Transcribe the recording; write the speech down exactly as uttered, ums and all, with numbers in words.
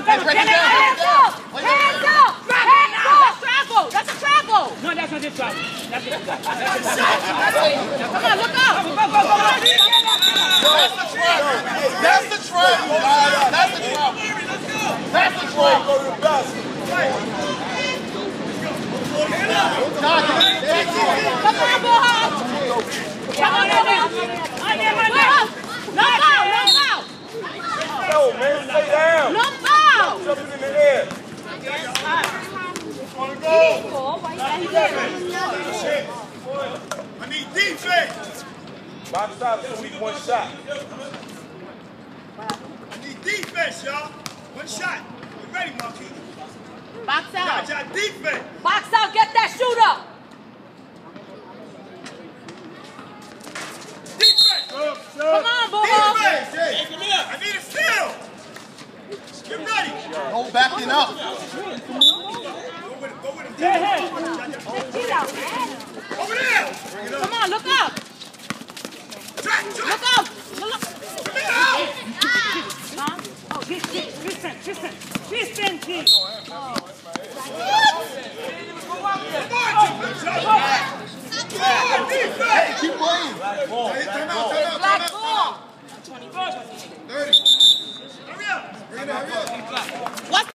That's a travel. No, that's not this travel. That's a travel. Come on, look up. Go, go, go, go. That's the travel. That's the travel. That's the travel. That's the travel. Go to the basket. Come on, Ballhoggs. Come on, Ballhoggs. No foul, no foul. No, man, stay down. No foul. Jumping in the air. I need defense. Box out, so we need one shot. I need defense, y'all. One shot. You ready, Monkey? Box out. Got defense. Box out, get that shooter. Defense. Come on, Ballhoggs. Defense. Hey, come here. I need a steal. Get ready. Hold backing up. Go with it. Go with it. Over there. Come on, look up. Track, track. Look up. Look up. Come here out. Huh? Oh, this, this, listen, listen. Listen, please. Come on, defense. Hey, keep playing. Time out, time out, Black time out. ball. thirty. Hurry up. Hurry up.